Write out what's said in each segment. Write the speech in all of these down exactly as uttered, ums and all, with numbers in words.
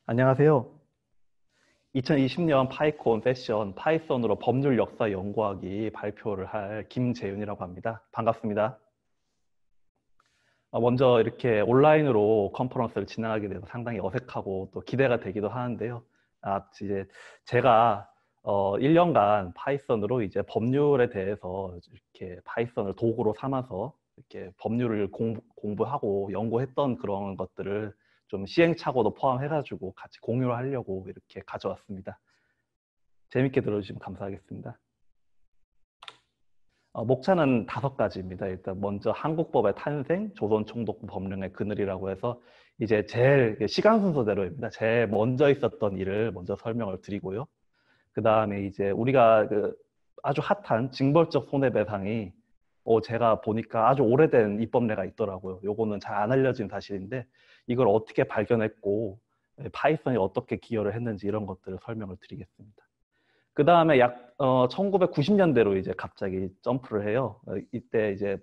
안녕하세요. 이천이십 년 파이콘 세션 파이썬으로 법률 역사 연구하기 발표를 할 김재윤이라고 합니다. 반갑습니다. 어, 먼저 이렇게 온라인으로 컨퍼런스를 진행하게 돼서 상당히 어색하고 또 기대가 되기도 하는데요. 아, 이제 제가 어, 일 년간 파이썬으로 이제 법률에 대해서 이렇게 파이썬을 도구로 삼아서 이렇게 법률을 공부, 공부하고 연구했던 그런 것들을 좀 시행착오도 포함해가지고 같이 공유를 하려고 이렇게 가져왔습니다. 재밌게 들어주시면 감사하겠습니다. 어, 목차는 다섯 가지입니다. 일단 먼저 한국법의 탄생, 조선총독부 법령의 그늘이라고 해서 이제 제일 시간 순서대로입니다. 제일 먼저 있었던 일을 먼저 설명을 드리고요. 그 다음에 이제 우리가 그 아주 핫한 징벌적 손해배상이 어, 제가 보니까 아주 오래된 입법례가 있더라고요. 요거는 잘 안 알려진 사실인데 이걸 어떻게 발견했고 파이썬이 어떻게 기여를 했는지 이런 것들을 설명을 드리겠습니다. 그 다음에 약 어, 천구백구십 년대로 이제 갑자기 점프를 해요. 어, 이때 이제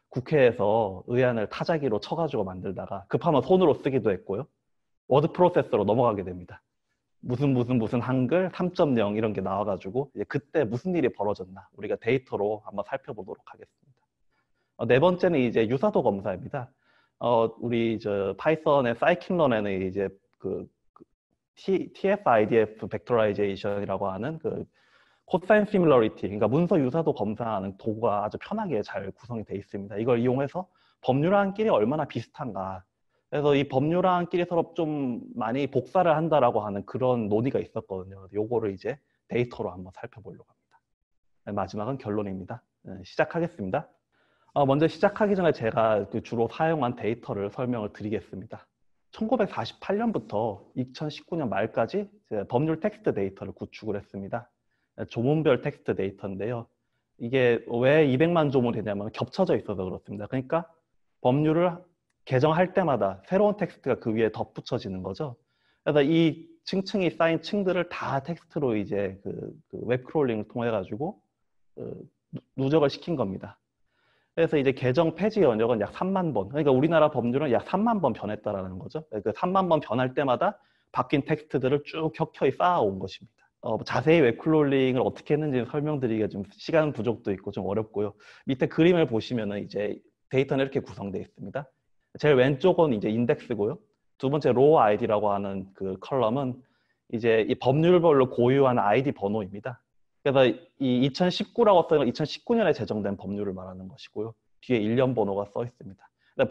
국회에서 의안을 타자기로 쳐가지고 만들다가 급하면 손으로 쓰기도 했고요. 워드 프로세서로 넘어가게 됩니다. 무슨 무슨 무슨 한글 삼 점 영 이런 게 나와가지고 이제 그때 무슨 일이 벌어졌나 우리가 데이터로 한번 살펴보도록 하겠습니다. 어, 네 번째는 이제 유사도 검사입니다. 어, 우리 저 파이썬의 사이킨런에는 이제 그, 그 T, 티에프아이디에프 벡터라이제이션이라고 하는 그 코사인 시뮬러리티, 그러니까 문서 유사도 검사하는 도구가 아주 편하게 잘 구성이 되어 있습니다. 이걸 이용해서 법률안끼리 얼마나 비슷한가. 그래서 이 법률안끼리 서로 좀 많이 복사를 한다라고 하는 그런 논의가 있었거든요. 요거를 이제 데이터로 한번 살펴보려고 합니다. 네, 마지막은 결론입니다. 네, 시작하겠습니다. 어, 먼저 시작하기 전에 제가 그 주로 사용한 데이터를 설명을 드리겠습니다. 천구백사십팔 년부터 이천십구 년 말까지 법률 텍스트 데이터를 구축을 했습니다. 조문별 텍스트 데이터인데요. 이게 왜 이백만 조문이 되냐면 겹쳐져 있어서 그렇습니다. 그러니까 법률을 개정할 때마다 새로운 텍스트가 그 위에 덧붙여지는 거죠. 그래서 이 층층이 쌓인 층들을 다 텍스트로 이제 그, 그 웹크롤링을 통해 가지고 그 누적을 시킨 겁니다. 그래서 이제 개정 폐지 연역은 약 삼만 번. 그러니까 우리나라 법률은 약 삼만 번 변했다라는 거죠. 그 삼만 번 변할 때마다 바뀐 텍스트들을 쭉 켜켜이 쌓아온 것입니다. 어, 자세히 웹크롤링을 어떻게 했는지 설명드리기가 좀 시간 부족도 있고 좀 어렵고요. 밑에 그림을 보시면은 이제 데이터는 이렇게 구성되어 있습니다. 제일 왼쪽은 이제 인덱스고요. 두 번째 로우 아이디라고 하는 그 컬럼은 이제 이 법률별로 고유한 아이디 번호입니다. 그래서 이 이천십구라고 써있는 이천십구 년에 제정된 법률을 말하는 것이고요. 뒤에 일련 번호가 써 있습니다.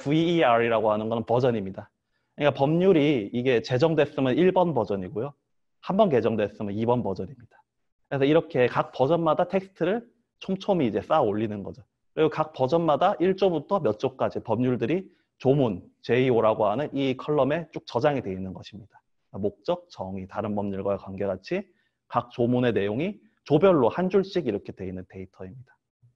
브이이알이라고 하는 건 버전입니다. 그러니까 법률이 이게 제정됐으면 일 번 버전이고요. 한 번 개정됐으면 이 번 버전입니다. 그래서 이렇게 각 버전마다 텍스트를 촘촘히 이제 쌓아 올리는 거죠. 그리고 각 버전마다 일 조부터 몇 조까지 법률들이 조문, 제이오라고 하는 이 컬럼에 쭉 저장이 되어 있는 것입니다. 목적, 정의, 다른 법률과의 관계같이 각 조문의 내용이 조별로 한 줄씩 이렇게 되어 있는 데이터입니다.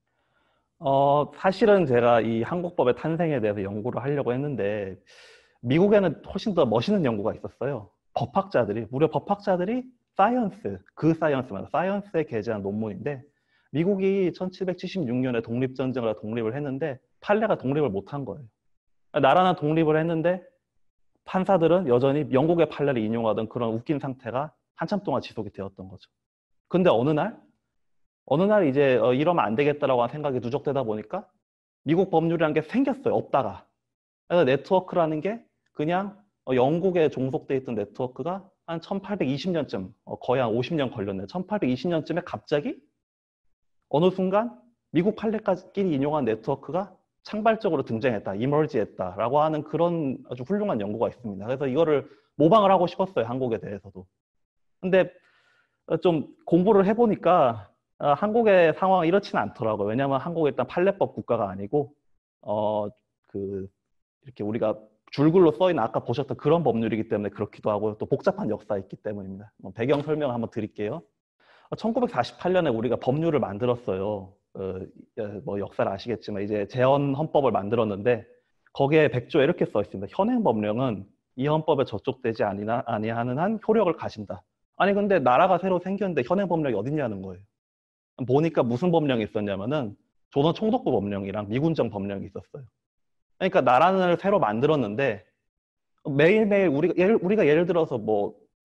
어, 사실은 제가 이 한국법의 탄생에 대해서 연구를 하려고 했는데 미국에는 훨씬 더 멋있는 연구가 있었어요. 법학자들이, 무려 법학자들이 사이언스, 그 사이언스만, 사이언스에 게재한 논문인데 미국이 천칠백칠십육 년에 독립전쟁을 독립을 했는데 판례가 독립을 못한 거예요. 나라는 독립을 했는데 판사들은 여전히 영국의 판례를 인용하던 그런 웃긴 상태가 한참 동안 지속이 되었던 거죠. 근데 어느 날 어느 날 이제 어, 이러면 안 되겠다라고 하는 생각이 누적되다 보니까 미국 법률이라는 게 생겼어요. 없다가. 그래서 네트워크라는 게 그냥 어, 영국에 종속돼 있던 네트워크가 한 천팔백이십 년쯤 어, 거의 한 오십 년 걸렸네요. 천팔백이십 년쯤에 갑자기 어느 순간 미국 판례끼리 인용한 네트워크가 창발적으로 등장했다, 이머지했다라고 하는 그런 아주 훌륭한 연구가 있습니다. 그래서 이거를 모방을 하고 싶었어요, 한국에 대해서도. 근데 좀 공부를 해보니까 어, 한국의 상황이 이렇지는 않더라고요. 왜냐하면 한국이 일단 판례법 국가가 아니고 어, 그 이렇게 우리가 줄글로 써있는 아까 보셨던 그런 법률이기 때문에 그렇기도 하고 또 복잡한 역사가 있기 때문입니다. 뭐 배경 설명을 한번 드릴게요. 천구백사십팔 년에 우리가 법률을 만들었어요. 어, 뭐 역사를 아시겠지만 이제 재헌 헌법을 만들었는데 거기에 백 조에 이렇게 써 있습니다. 현행 법령은 이 헌법에 저촉되지 아니나, 아니하는 한 효력을 가진다. 아니 근데 나라가 새로 생겼는데 현행 법령이 어딨냐는 거예요. 보니까 무슨 법령이 있었냐면은 조선 총독부 법령이랑 미군정 법령이 있었어요. 그러니까 나라를 새로 만들었는데 매일매일 우리가 예를, 우리가 예를 들어서 뭐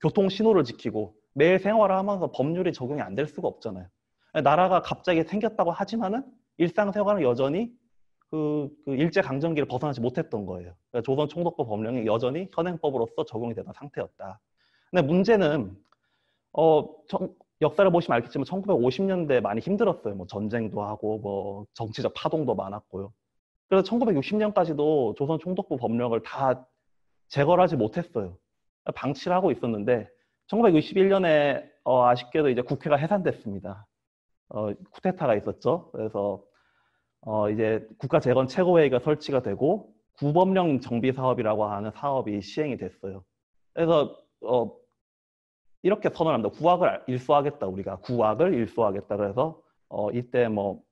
교통 신호를 지키고 매일 생활을 하면서 법률이 적용이 안 될 수가 없잖아요. 나라가 갑자기 생겼다고 하지만은 일상생활은 여전히 그, 그 일제강점기를 벗어나지 못했던 거예요. 그러니까 조선총독부 법령이 여전히 현행법으로서 적용이 되는 상태였다. 근데 문제는 어, 정, 역사를 보시면 알겠지만 천구백오십 년대 많이 힘들었어요. 뭐 전쟁도 하고 뭐 정치적 파동도 많았고요. 그래서 천구백육십 년까지도 조선총독부 법령을 다 제거를 하지 못했어요. 방치를 하고 있었는데 천구백육십일 년에 어, 아쉽게도 이제 국회가 해산됐습니다. 어, 쿠데타가 있었죠. 그래서 어, 이제 국가재건 최고회의가 설치가 되고 구법령 정비 사업이라고 하는 사업이 시행이 됐어요. 그래서 어, 이렇게 선언합니다. 구악을 일소하겠다. 우리가 구악을 일소하겠다. 그래서 어, 이때 뭐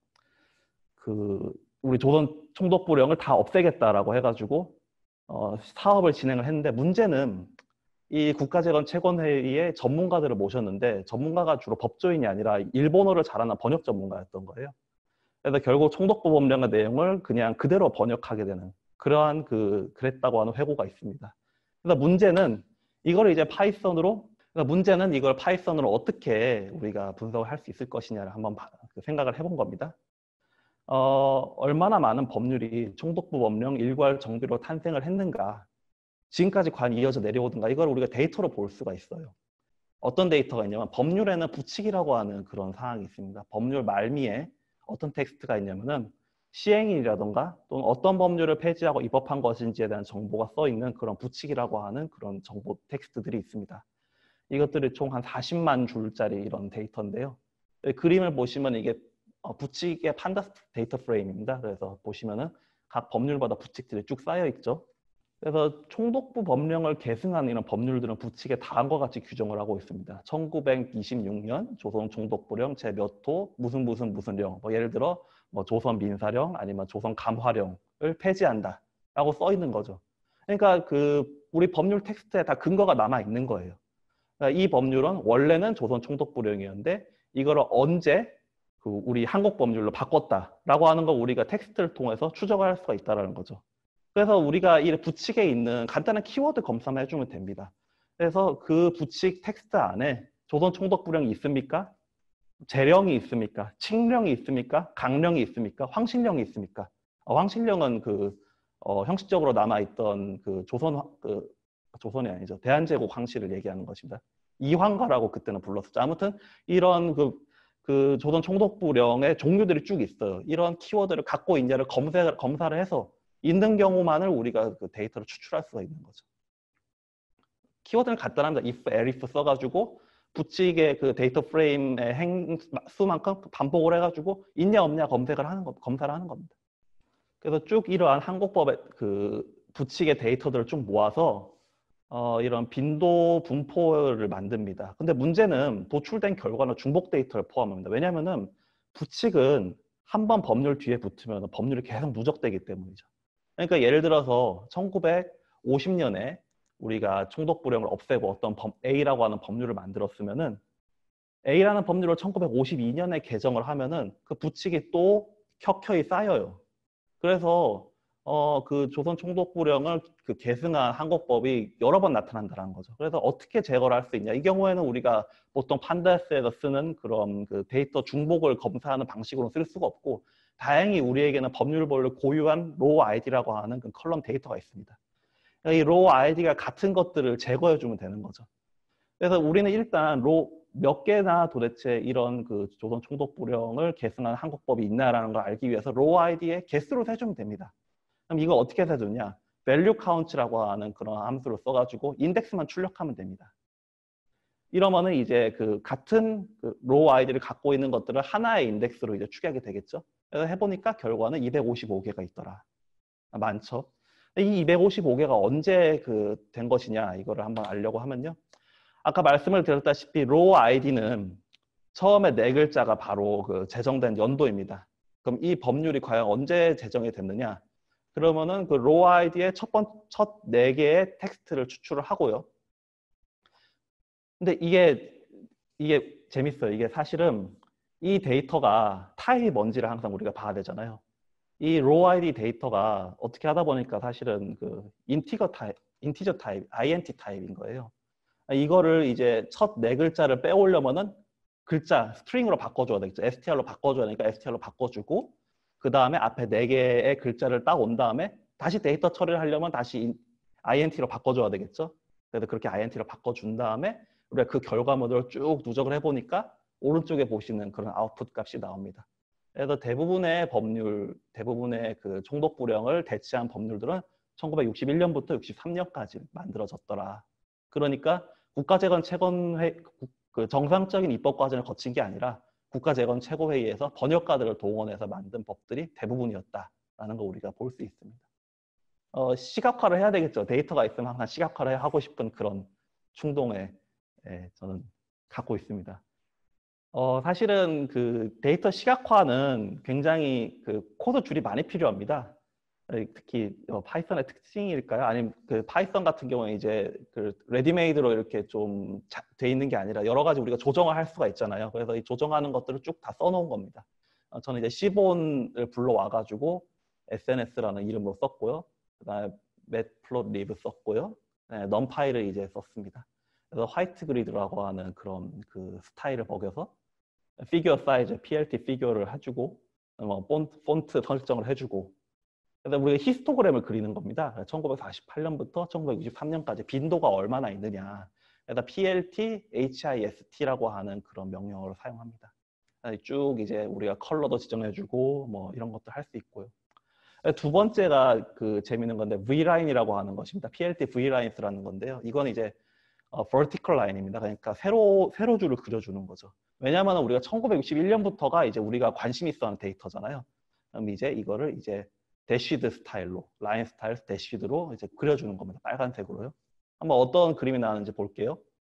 그 우리 조선 총독부령을 다 없애겠다라고 해가지고 어, 사업을 진행을 했는데 문제는 이 국가재건 최고회의에 전문가들을 모셨는데 전문가가 주로 법조인이 아니라 일본어를 잘하는 번역 전문가였던 거예요. 그래서 결국 총독부 법령의 내용을 그냥 그대로 번역하게 되는 그러한 그 그랬다고 하는 회고가 있습니다. 그래서 문제는 이걸 이제 파이썬으로 그러니까 문제는 이걸 파이썬으로 어떻게 우리가 분석을 할 수 있을 것이냐를 한번 생각을 해본 겁니다. 어, 얼마나 많은 법률이 총독부 법령 일괄 정비로 탄생을 했는가, 지금까지 과연 이어져 내려오든가, 이걸 우리가 데이터로 볼 수가 있어요. 어떤 데이터가 있냐면 법률에는 부칙이라고 하는 그런 사항이 있습니다. 법률 말미에 어떤 텍스트가 있냐면은 시행일이라던가 또는 어떤 법률을 폐지하고 입법한 것인지에 대한 정보가 써 있는 그런 부칙이라고 하는 그런 정보 텍스트들이 있습니다. 이것들이 총 한 사십만 줄짜리 이런 데이터인데요. 그림을 보시면 이게 부칙의 판다 데이터 프레임입니다. 그래서 보시면은 각 법률마다 부칙들이 쭉 쌓여 있죠. 그래서 총독부 법령을 계승한 이런 법률들은 부칙에 다음과 같이 규정을 하고 있습니다. 천구백이십육 년 조선 총독부령 제 몇 호 무슨 무슨 무슨령, 뭐 예를 들어 뭐 조선 민사령 아니면 조선 감화령을 폐지한다라고 써 있는 거죠. 그러니까 그 우리 법률 텍스트에 다 근거가 남아 있는 거예요. 그러니까 이 법률은 원래는 조선 총독부령이었는데 이거를 언제 그 우리 한국 법률로 바꿨다라고 하는 거 우리가 텍스트를 통해서 추적할 수가 있다는 거죠. 그래서 우리가 이 부칙에 있는 간단한 키워드 검사만 해주면 됩니다. 그래서 그 부칙 텍스트 안에 조선 총독부령이 있습니까? 재령이 있습니까? 칙령이 있습니까? 강령이 있습니까? 황실령이 있습니까? 어, 황실령은 그 어, 형식적으로 남아있던 그 조선 그 조선이 아니죠. 대한제국 황실을 얘기하는 것입니다. 이황가라고 그때는 불렀었죠. 아무튼 이런 그, 그 조선 총독부령의 종류들이 쭉 있어요. 이런 키워드를 갖고 있냐를 검색, 검사를 해서 있는 경우만을 우리가 그 데이터를 추출할 수가 있는 거죠. 키워드는 간단합니다. if, elif 써가지고 부칙의 그 데이터 프레임의 행수만큼 반복을 해가지고 있냐 없냐 검색을 하는 거, 검사를 하는 겁니다. 그래서 쭉 이러한 한국법의 그 부칙의 데이터들을 좀 모아서 어, 이런 빈도 분포를 만듭니다. 근데 문제는 도출된 결과는 중복 데이터를 포함합니다. 왜냐하면은 부칙은 한 번 법률 뒤에 붙으면 법률이 계속 누적되기 때문이죠. 그러니까 예를 들어서 천구백오십 년에 우리가 총독부령을 없애고 어떤 법, A라고 하는 법률을 만들었으면은 A라는 법률을 천구백오십이 년에 개정을 하면은 그 부칙이 또 켜켜이 쌓여요. 그래서 어, 그 조선 총독부령을 그 계승한 한국법이 여러 번 나타난다는 거죠. 그래서 어떻게 제거를 할 수 있냐? 이 경우에는 우리가 보통 판다스에서 쓰는 그런 그 데이터 중복을 검사하는 방식으로 쓸 수가 없고, 다행히 우리에게는 법률본을 고유한 로우 아이디라고 하는 그 컬럼 데이터가 있습니다. 이 로우 아이디가 같은 것들을 제거해주면 되는 거죠. 그래서 우리는 일단 로 몇 개나 도대체 이런 그 조선 총독부령을 계승한 한국법이 있나라는 걸 알기 위해서 로우 아이디의 개수를 세주면 됩니다. 그럼 이거 어떻게 세주냐? value count라고 하는 그런 함수를 써가지고 인덱스만 출력하면 됩니다. 이러면은 이제 그 같은 그 로우 아이디를 갖고 있는 것들을 하나의 인덱스로 이제 추격이 되겠죠. 그래서 해보니까 결과는 이백오십오 개가 있더라. 많죠. 이 이백오십오 개가 언제 그 된 것이냐 이거를 한번 알려고 하면요. 아까 말씀을 드렸다시피 로우 아이디는 처음에 네 글자가 바로 그 제정된 연도입니다. 그럼 이 법률이 과연 언제 제정이 됐느냐? 그러면은 그 로우 아이디의 첫 번, 첫 네 개의 텍스트를 추출을 하고요. 근데 이게, 이게 재밌어요. 이게 사실은 이 데이터가 타입이 뭔지를 항상 우리가 봐야 되잖아요. 이 로우 아이디 데이터가 어떻게 하다 보니까 사실은 그 인티거 타입, 인티저 타입, 아이엔티 타입인 거예요. 이거를 이제 첫 네 글자를 빼오려면은 글자 스트링으로 바꿔줘야 되겠죠. 에스티알로 바꿔줘야 되니까 에스티알로 바꿔주고 그 다음에 앞에 네 개의 글자를 딱 온 다음에 다시 데이터 처리를 하려면 다시 아이엔티로 바꿔줘야 되겠죠. 그래서 그렇게 아이엔티로 바꿔준 다음에 우리가 그 결과물을 쭉 누적을 해보니까 오른쪽에 보시는 그런 아웃풋 값이 나옵니다. 그래서 대부분의 법률, 대부분의 그 총독 불령을 대체한 법률들은 천구백육십일 년부터 육십삼 년까지 만들어졌더라. 그러니까 국가재건 채권회, 그 정상적인 입법 과정을 거친 게 아니라 국가재건 최고회의에서 번역가들을 동원해서 만든 법들이 대부분이었다라는 거 우리가 볼 수 있습니다. 어, 시각화를 해야 되겠죠. 데이터가 있으면 항상 시각화를 하고 싶은 그런 충동에 예, 저는 갖고 있습니다. 어, 사실은 그 데이터 시각화는 굉장히 그 코드 줄이 많이 필요합니다. 특히 어, 파이썬의 특징일까요? 아니면 그 파이썬 같은 경우에 이제 그 레디메이드로 이렇게 좀 돼 있는 게 아니라 여러 가지 우리가 조정을 할 수가 있잖아요. 그래서 이 조정하는 것들을 쭉 다 써놓은 겁니다. 어, 저는 이제 시본을 불러와가지고 에스엔에스라는 이름으로 썼고요. 그다음에 매트플롯리브 썼고요. 네, 넘파이를 이제 썼습니다. 그래서 화이트 그리드라고 하는 그런 그 스타일을 먹여서 피규어 사이즈, 피엘티 피규어를 해주고 뭐 폰트, 폰트 설정을 해주고 그래서 우리가 히스토그램을 그리는 겁니다. 천구백사십팔 년부터 천구백육십삼 년까지 빈도가 얼마나 있느냐. 그래서 피엘티, 히스트라고 하는 그런 명령어를 사용합니다. 쭉 이제 우리가 컬러도 지정해주고 뭐 이런 것도 할 수 있고요. 두 번째가 그 재밌는 건데 V라인이라고 하는 것입니다. 피엘티 V라인스라는 건데요. 이건 이제 어, vertical line입니다. 그러니까 세로 세로줄을 그려주는 거죠. 왜냐하면 우리가 천구백육십일 년부터가 이제 우리가 관심 있어하는 데이터잖아요. 그럼 이제 이거를 이제 대시드 스타일로, 라인 스타일 대시드로 이제 그려주는 겁니다. 빨간색으로요. 한번 어떤 그림이 나오는지 볼게요.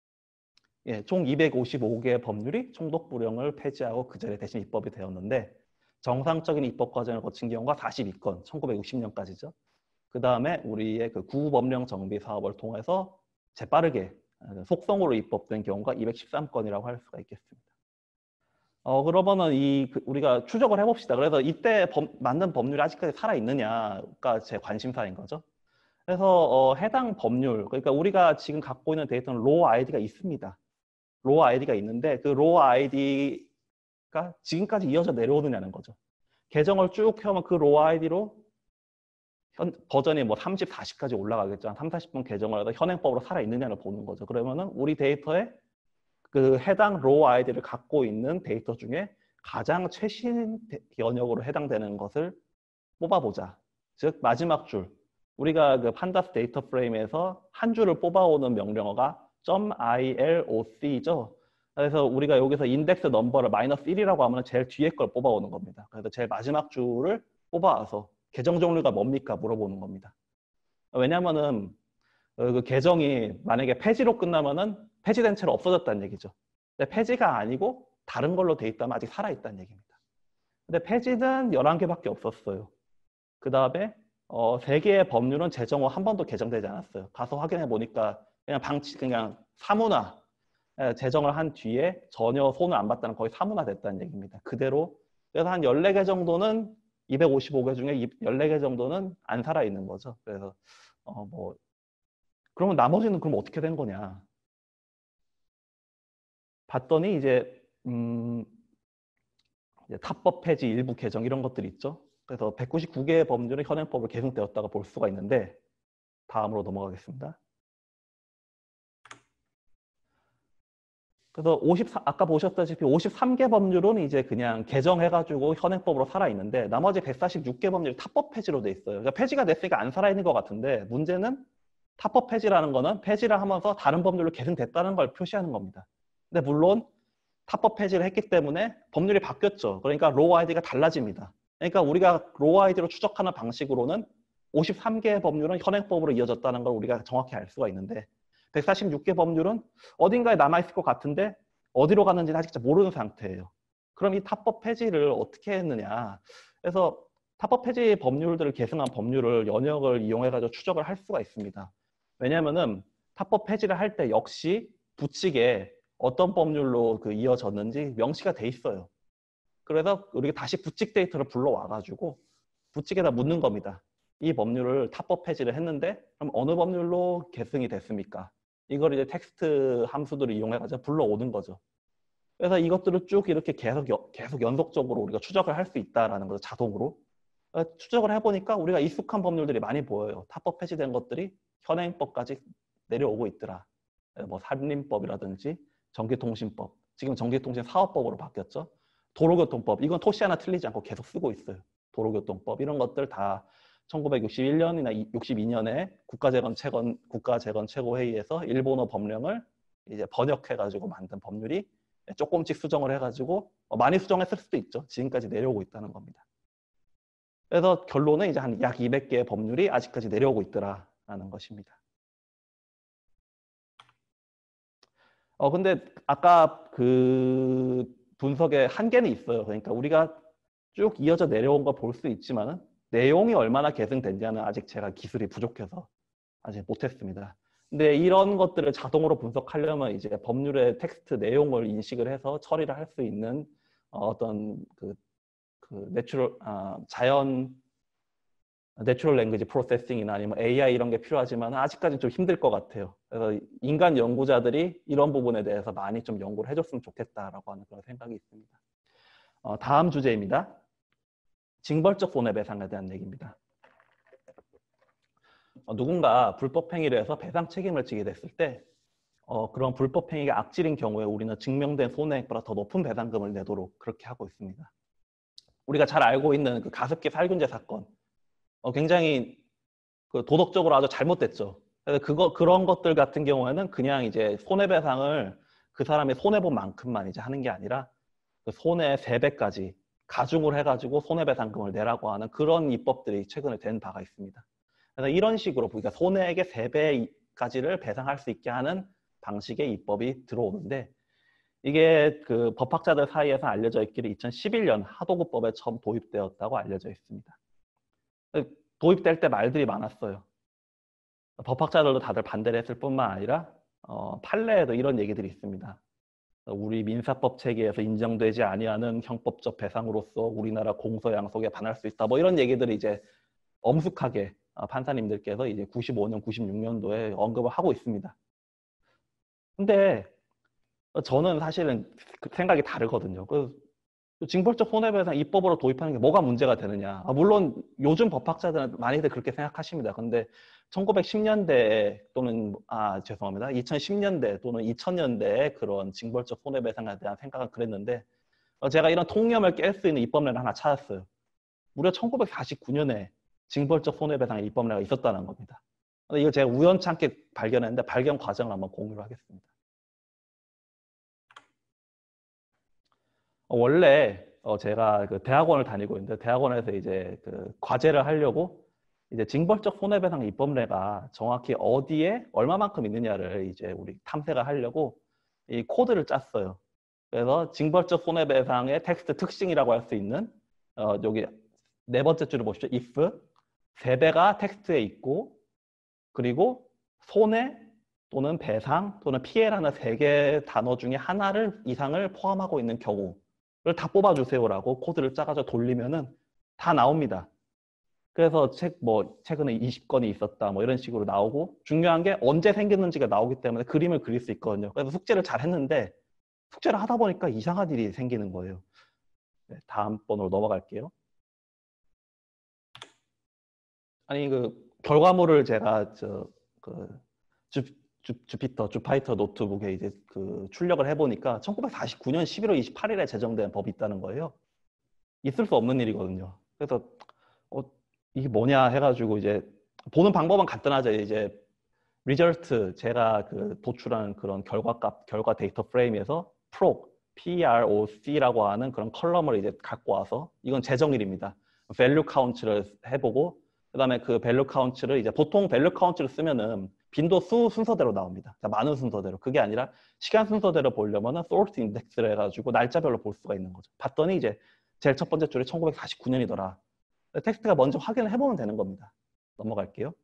예, 총 이백오십오 개의 법률이 총독 불령을 폐지하고 그 자리에 대신 입법이 되었는데 정상적인 입법 과정을 거친 경우가 사십이 건, 천구백육십 년까지죠. 그 다음에 우리의 그 구법령 정비 사업을 통해서 재빠르게 속성으로 입법된 경우가 이백십삼 건이라고 할 수가 있겠습니다. 어, 그러면은 이 그 우리가 추적을 해봅시다. 그래서 이때 법, 만든 법률이 아직까지 살아 있느냐가 제 관심사인 거죠. 그래서 어, 해당 법률, 그러니까 우리가 지금 갖고 있는 데이터는 로우 아이디가 있습니다. 로우 아이디가 있는데 그 로우 아이디가 지금까지 이어져 내려오느냐는 거죠. 개정을 쭉 펴면 그 로우 아이디로 현, 버전이 뭐 삼십, 사십까지 올라가겠죠. 한 삼, 사십 번 개정을 해서 현행법으로 살아있느냐를 보는 거죠. 그러면은 우리 데이터에 그 해당 로우 아이디를 갖고 있는 데이터 중에 가장 최신 연역으로 해당되는 것을 뽑아보자. 즉 마지막 줄. 우리가 그 판다스 데이터 프레임에서 한 줄을 뽑아오는 명령어가 .iloc죠. 그래서 우리가 여기서 인덱스 넘버를 마이너스 일이라고 하면 제일 뒤에 걸 뽑아오는 겁니다. 그래서 제일 마지막 줄을 뽑아와서 계정 종류가 뭡니까 물어보는 겁니다. 왜냐하면은 그 계정이 만약에 폐지로 끝나면은 폐지된 채로 없어졌다는 얘기죠. 근데 폐지가 아니고 다른 걸로 돼 있다면 아직 살아있다는 얘기입니다. 근데 폐지는 열한 개밖에 없었어요. 그 다음에 어, 세 개의 법률은 제정 후 한 번도 개정되지 않았어요. 가서 확인해 보니까 그냥 방치, 그냥 사문화 제정을 한 뒤에 전혀 손을 안 봤다는 거의 사문화 됐다는 얘기입니다. 그대로. 그래서 한 열네 개 정도는 이백오십오 개 중에 열네 개 정도는 안 살아있는 거죠. 그래서 어, 뭐 그러면 나머지는 그럼 어떻게 된 거냐? 봤더니 이제 음, 이제 타법 폐지 일부 개정 이런 것들이 있죠. 그래서 백구십구 개의 법률은 현행법으로 계승되었다고 볼 수가 있는데 다음으로 넘어가겠습니다. 그래서 오십사, 아까 보셨다시피 오십삼 개 법률은 이제 그냥 개정해가지고 현행법으로 살아있는데 나머지 백사십육 개 법률이 타법 폐지로 돼 있어요. 그러니까 폐지가 됐으니까 안 살아있는 것 같은데 문제는 타법 폐지라는 거는 폐지를 하면서 다른 법률로 개정됐다는 걸 표시하는 겁니다. 근데 물론 타법 폐지를 했기 때문에 법률이 바뀌었죠. 그러니까 로우 아이디가 달라집니다. 그러니까 우리가 로우 아이디로 추적하는 방식으로는 오십삼 개의 법률은 현행법으로 이어졌다는 걸 우리가 정확히 알 수가 있는데 백사십육 개 법률은 어딘가에 남아있을 것 같은데 어디로 갔는지는 아직 모르는 상태예요. 그럼 이 타법 폐지를 어떻게 했느냐. 그래서 타법 폐지 법률들을 계승한 법률을 연역을 이용해가지고 추적을 할 수가 있습니다. 왜냐하면은 타법 폐지를 할 때 역시 부칙에 어떤 법률로 그 이어졌는지 명시가 돼 있어요. 그래서 우리가 다시 부칙 데이터를 불러와가지고 부칙에다 묻는 겁니다. 이 법률을 타법 폐지를 했는데 그럼 어느 법률로 계승이 됐습니까? 이걸 이제 텍스트 함수들을 이용해가지고 불러오는 거죠. 그래서 이것들을 쭉 이렇게 계속 계속 연속적으로 우리가 추적을 할 수 있다라는 거죠. 자동으로. 추적을 해보니까 우리가 익숙한 법률들이 많이 보여요. 타법 폐지된 것들이 현행법까지 내려오고 있더라. 뭐 산림법이라든지 전기통신법, 지금 전기통신사업법으로 바뀌었죠. 도로교통법, 이건 토시 하나 틀리지 않고 계속 쓰고 있어요. 도로교통법 이런 것들 다 천구백육십일 년이나 육십이 년에 국가재건 최건 국가재건 최고회의에서 일본어 법령을 이제 번역해가지고 만든 법률이 조금씩 수정을 해가지고 많이 수정했을 수도 있죠. 지금까지 내려오고 있다는 겁니다. 그래서 결론은 이제 한 약 이백 개의 법률이 아직까지 내려오고 있더라라는 것입니다. 어 근데 아까 그 분석의 한계는 있어요. 그러니까 우리가 쭉 이어져 내려온 거 볼 수 있지만은 내용이 얼마나 계승됐냐는 아직 제가 기술이 부족해서 아직 못했습니다. 근데 이런 것들을 자동으로 분석하려면 이제 법률의 텍스트 내용을 인식을 해서 처리를 할 수 있는 어떤 그, 그 내추럴 아, 자연 내추럴 랭귀지 프로세싱이나 아니면 에이아이 이런 게 필요하지만 아직까지는 좀 힘들 것 같아요. 그래서 인간 연구자들이 이런 부분에 대해서 많이 좀 연구를 해줬으면 좋겠다라고 하는 그런 생각이 있습니다. 어, 다음 주제입니다. 징벌적 손해배상에 대한 얘기입니다. 어, 누군가 불법 행위를 해서 배상 책임을 지게 됐을 때 어, 그런 불법 행위가 악질인 경우에 우리는 증명된 손해액보다 더 높은 배상금을 내도록 그렇게 하고 있습니다. 우리가 잘 알고 있는 그 가습기 살균제 사건, 어, 굉장히 그 도덕적으로 아주 잘못됐죠. 그래서 그거 그런 것들 같은 경우에는 그냥 이제 손해배상을 그 사람이 손해 본 만큼만 이제 하는 게 아니라 그 손해 세 배까지 가중을 해가지고 손해배상금을 내라고 하는 그런 입법들이 최근에 된 바가 있습니다. 그래서 이런 식으로 그러니까 손해액의 세 배까지를 배상할 수 있게 하는 방식의 입법이 들어오는데 이게 그 법학자들 사이에서 알려져 있기를 이천십일 년 하도급법에 처음 도입되었다고 알려져 있습니다. 도입될 때 말들이 많았어요. 법학자들도 다들 반대를 했을 뿐만 아니라 어, 판례에도 이런 얘기들이 있습니다. 우리 민사법 체계에서 인정되지 아니하는 형법적 배상으로서 우리나라 공소양속에 반할 수 있다. 뭐 이런 얘기들이 이제 엄숙하게 판사님들께서 이제 구십오 년, 구십육 년도에 언급을 하고 있습니다. 근데 저는 사실은 생각이 다르거든요. 그 징벌적 손해배상 입법으로 도입하는 게 뭐가 문제가 되느냐. 아, 물론 요즘 법학자들은 많이들 그렇게 생각하십니다. 근데 천구백십 년대 또는 아 죄송합니다. 이천십 년대 또는 이천 년대에 그런 징벌적 손해배상에 대한 생각은 그랬는데 어, 제가 이런 통념을 깰 수 있는 입법례를 하나 찾았어요. 무려 천구백사십구 년에 징벌적 손해배상의 입법례가 있었다는 겁니다. 이거 제가 우연찮게 발견했는데 발견 과정을 한번 공유를 하겠습니다. 어, 원래 어, 제가 그 대학원을 다니고 있는데 대학원에서 이제 그 과제를 하려고 이제 징벌적 손해배상 입법례가 정확히 어디에 얼마만큼 있느냐를 이제 우리 탐색을 하려고 이 코드를 짰어요. 그래서 징벌적 손해배상의 텍스트 특징이라고 할 수 있는 어, 여기 네 번째 줄을 보시죠. if 세 배가 텍스트에 있고 그리고 손해 또는 배상 또는 피해라는 세 개의 단어 중에 하나를 이상을 포함하고 있는 경우를 다 뽑아주세요라고 코드를 짜가지고 돌리면은 다 나옵니다. 그래서 책 뭐 최근에 이십 건이 있었다 뭐 이런 식으로 나오고 중요한 게 언제 생겼는지가 나오기 때문에 그림을 그릴 수 있거든요. 그래서 숙제를 잘 했는데 숙제를 하다 보니까 이상한 일이 생기는 거예요. 네, 다음 번으로 넘어갈게요. 아니 그 결과물을 제가 저 그 주, 주, 주피터 주파이터 노트북에 이제 그 출력을 해보니까 천구백사십구 년 십일월 이십팔일에 제정된 법이 있다는 거예요. 있을 수 없는 일이거든요. 그래서 어, 이게 뭐냐 해가지고 이제 보는 방법은 간단하죠. 이제 리절트 제가 그 도출한 그런 결과값 결과 데이터 프레임에서 프로 프로라고 하는 그런 컬럼을 이제 갖고 와서 이건 재정일입니다. value count를 해보고 그다음에 그 value count를 이제 보통 value count를 쓰면은 빈도 수 순서대로 나옵니다. 많은 순서대로. 그게 아니라 시간 순서대로 보려면은 sort index를 해가지고 날짜별로 볼 수가 있는 거죠. 봤더니 이제 제일 첫 번째 줄이 천구백사십구 년이더라. 텍스트가 먼저 확인을 해보면 되는 겁니다. 넘어갈게요.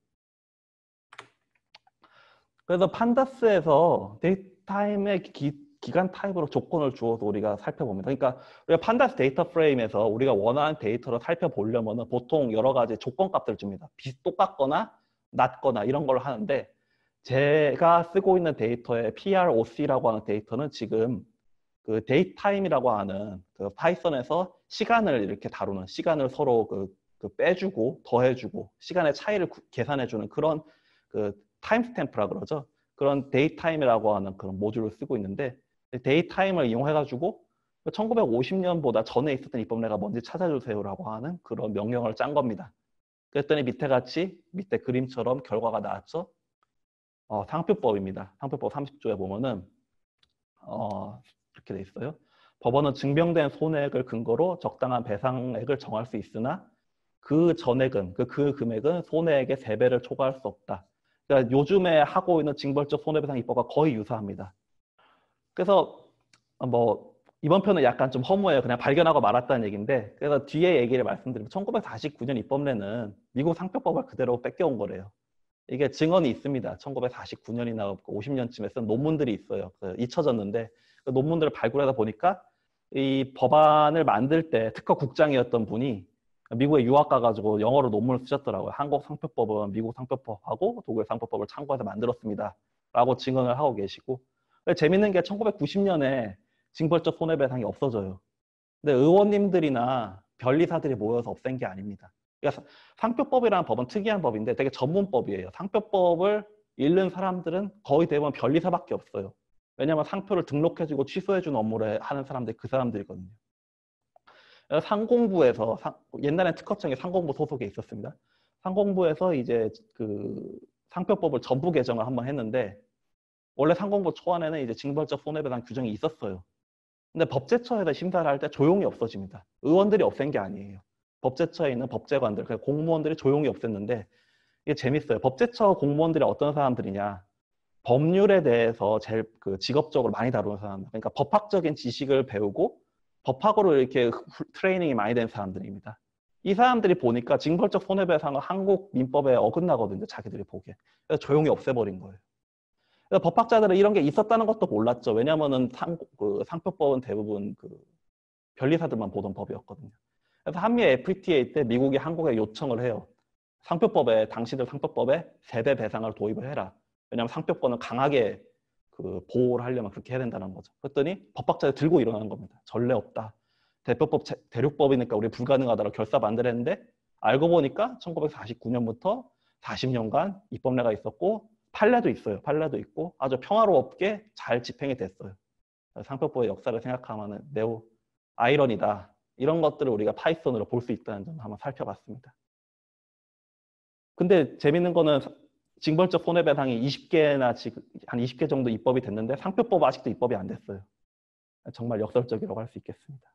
그래서 판다스에서 데이터타임의 기, 기간 타입으로 조건을 주어서 우리가 살펴봅니다. 그러니까 우리가 판다스 데이터 프레임에서 우리가 원하는 데이터를 살펴보려면 보통 여러 가지 조건 값들을 줍니다. 비, 똑같거나 낮거나 이런 걸 하는데 제가 쓰고 있는 데이터의 프로크라고 하는 데이터는 지금 그 데이타임이라고 하는 그 파이썬에서 시간을 이렇게 다루는, 시간을 서로 그, 그 빼주고 더해주고 시간의 차이를 구, 계산해주는 그런 그 타임스탬프라 그러죠. 그런 데이타임이라고 하는 그런 모듈을 쓰고 있는데, 데이타임을 이용해가지고 천구백오십 년보다 전에 있었던 입법례가 뭔지 찾아주세요라고 하는 그런 명령어를 짠 겁니다. 그랬더니 밑에 같이 밑에 그림처럼 결과가 나왔죠. 어, 상표법입니다. 상표법 삼십 조에 보면은 어, 이렇게 돼 있어요. 법원은 증명된 손해액을 근거로 적당한 배상액을 정할 수 있으나 그 전액은, 그, 그 금액은 손해액의 세 배를 초과할 수 없다. 그러니까 요즘에 하고 있는 징벌적 손해배상 입법과 거의 유사합니다. 그래서 뭐 이번 편은 약간 좀 허무해요. 그냥 발견하고 말았다는 얘기인데, 그래서 뒤에 얘기를 말씀드리면 천구백사십구 년 입법례는 미국 상표법을 그대로 뺏겨온 거래요. 이게 증언이 있습니다. 천구백사십구 년이나 오십 년쯤에 쓴 논문들이 있어요. 그 잊혀졌는데 그 논문들을 발굴하다 보니까 이 법안을 만들 때 특허 국장이었던 분이 미국에 유학 가가지고 영어로 논문을 쓰셨더라고요. 한국 상표법은 미국 상표법하고 독일 상표법을 참고해서 만들었습니다. 라고 증언을 하고 계시고, 재밌는 게 천구백구십 년에 징벌적 손해배상이 없어져요. 근데 의원님들이나 변리사들이 모여서 없앤 게 아닙니다. 그러니까 상표법이라는 법은 특이한 법인데 되게 전문법이에요. 상표법을 읽는 사람들은 거의 대부분 변리사밖에 없어요. 왜냐하면 상표를 등록해주고 취소해주는 업무를 하는 사람들이 그 사람들이거든요. 상공부에서, 옛날엔 특허청에 상공부 소속에 있었습니다. 상공부에서 이제 그 상표법을 전부 개정을 한번 했는데, 원래 상공부 초안에는 이제 징벌적 손해배상 규정이 있었어요. 근데 법제처에서 심사를 할 때 조용히 없어집니다. 의원들이 없앤 게 아니에요. 법제처에 있는 법제관들, 그러니까 공무원들이 조용히 없앴는데, 이게 재밌어요. 법제처 공무원들이 어떤 사람들이냐. 법률에 대해서 제일 그 직업적으로 많이 다루는 사람들. 그러니까 법학적인 지식을 배우고 법학으로 이렇게 트레이닝이 많이 된 사람들입니다. 이 사람들이 보니까 징벌적 손해배상은 한국 민법에 어긋나거든요. 자기들이 보기에. 그래서 조용히 없애버린 거예요. 그래서 법학자들은 이런 게 있었다는 것도 몰랐죠. 왜냐하면은 상, 그 상표법은 대부분 그 변리사들만 보던 법이었거든요. 그래서 한미 에프티에이 때 미국이 한국에 요청을 해요. 상표법에, 당시들 상표법에 세배 배상을 도입을 해라. 왜냐하면 상표권은 강하게 그 보호를 하려면 그렇게 해야 된다는 거죠. 그랬더니 법학자들 들고 일어나는 겁니다. 전례 없다. 대표법, 대륙법이니까 우리 불가능하다고 결사 반대를 했는데, 알고 보니까 천구백사십구 년부터 사십 년간 입법례가 있었고 판례도 있어요. 판례도 있고 아주 평화롭게 잘 집행이 됐어요. 상표법의 역사를 생각하면 매우 아이러니다. 이런 것들을 우리가 파이썬으로 볼 수 있다는 점 한번 살펴봤습니다. 근데 재밌는 거는 징벌적 손해배상이 이십 개나 지금 한 이십 개 정도 입법이 됐는데 상표법 아직도 입법이 안 됐어요. 정말 역설적이라고 할 수 있겠습니다.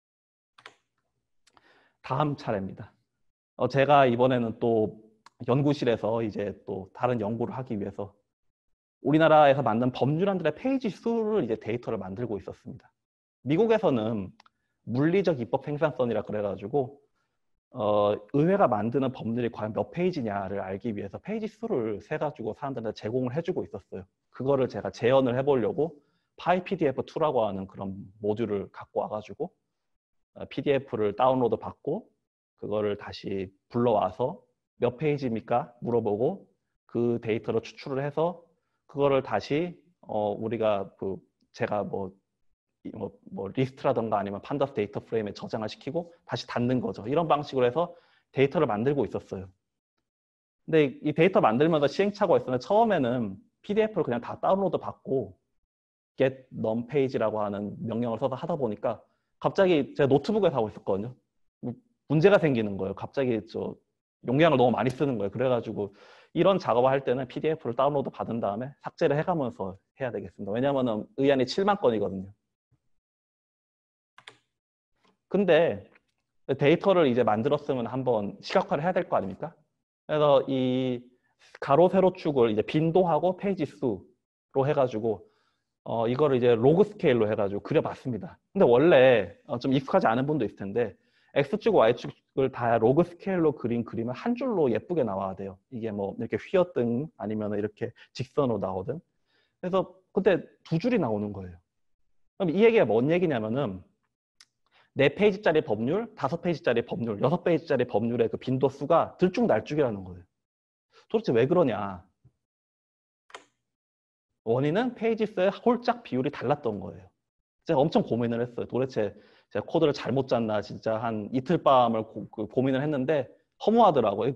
다음 차례입니다. 어, 제가 이번에는 또 연구실에서 이제 또 다른 연구를 하기 위해서 우리나라에서 만든 법률안들의 페이지 수를 이제 데이터를 만들고 있었습니다. 미국에서는 물리적 입법 생산성이라 그래가지고 어, 의회가 만드는 법률이 과연 몇 페이지냐를 알기 위해서 페이지 수를 세가지고 사람들한테 제공을 해주고 있었어요. 그거를 제가 재현을 해보려고 파이피디에프 투라고 하는 그런 모듈을 갖고 와가지고 어, 피디에프를 다운로드 받고 그거를 다시 불러와서 몇 페이지입니까? 물어보고 그 데이터를 추출을 해서 그거를 다시 어, 우리가 그 제가 뭐 뭐, 뭐 리스트라던가 아니면 판다스 데이터 프레임에 저장을 시키고 다시 닫는 거죠. 이런 방식으로 해서 데이터를 만들고 있었어요. 근데 이 데이터 만들면서 시행착오가 있었는데 처음에는 피디에프를 그냥 다 다운로드 받고 get num page라고 하는 명령을 써서 하다 보니까 갑자기 제가 노트북에서 하고 있었거든요. 문제가 생기는 거예요. 갑자기 저 용량을 너무 많이 쓰는 거예요. 그래가지고 이런 작업을 할 때는 피디에프를 다운로드 받은 다음에 삭제를 해가면서 해야 되겠습니다. 왜냐하면 의안이 칠만 건이거든요. 근데 데이터를 이제 만들었으면 한번 시각화를 해야 될 거 아닙니까? 그래서 이 가로 세로 축을 이제 빈도하고 페이지 수로 해가지고 어 이거를 이제 로그 스케일로 해가지고 그려봤습니다. 근데 원래 어 좀 익숙하지 않은 분도 있을 텐데 X축, Y축을 다 로그 스케일로 그린 그림은 한 줄로 예쁘게 나와야 돼요. 이게 뭐 이렇게 휘었든 아니면 이렇게 직선으로 나오든. 그래서 그때 두 줄이 나오는 거예요. 그럼 이 얘기가 뭔 얘기냐면은 네 페이지짜리 법률, 다섯 페이지짜리 법률, 여섯 페이지짜리 법률의 그 빈도수가 들쭉날쭉이라는 거예요. 도대체 왜 그러냐? 원인은 페이지수의 홀짝 비율이 달랐던 거예요. 제가 엄청 고민을 했어요. 도대체 제가 코드를 잘못 짰나 진짜 한 이틀 밤을 고, 그 고민을 했는데 허무하더라고요.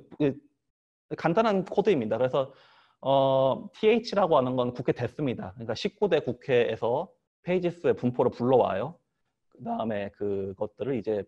간단한 코드입니다. 그래서 어, 티에이치라고 하는 건 국회 됐습니다. 그러니까 십구 대 국회에서 페이지 수의 분포를 불러와요. 그 다음에 그것들을 이제